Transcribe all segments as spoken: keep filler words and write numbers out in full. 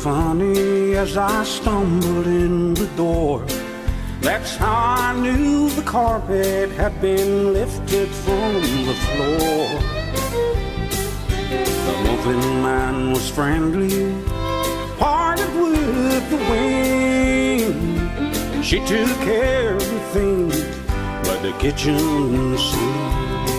funny as I stumbled in the door. That's how I knew the carpet had been lifted from the floor. The moving man was friendly, parted with the wind. She took everything but the kitchen sink.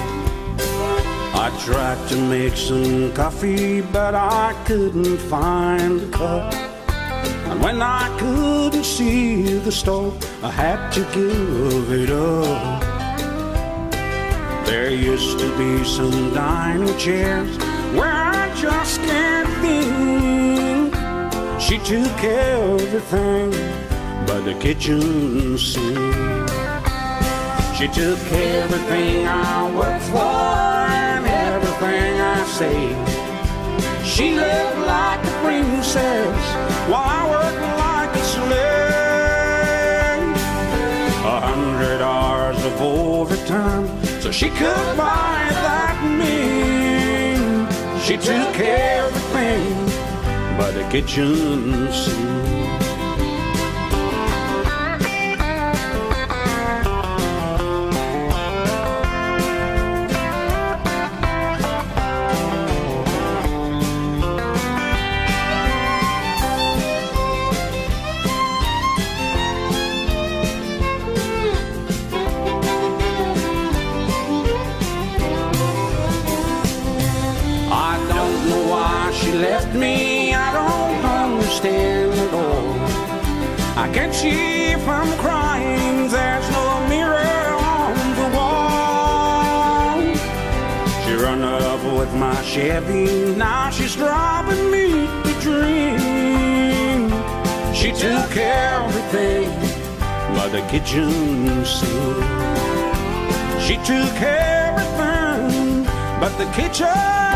I tried to make some coffee, but I couldn't find a cup. And when I couldn't see the stove, I had to give it up. There used to be some dining chairs where I just can't think. She took everything but the kitchen sink. She took everything I worked for and everything I saved. She lived like a princess while I worked like a slave. A hundred hours of overtime so she could buy that meal. She took everything but the kitchen sink. She left me, I don't understand at all. I can't see if I'm crying, there's no mirror on the wall. She run up with my Chevy, now she's driving me to dream. She took everything but the kitchen sink. She took everything but the kitchen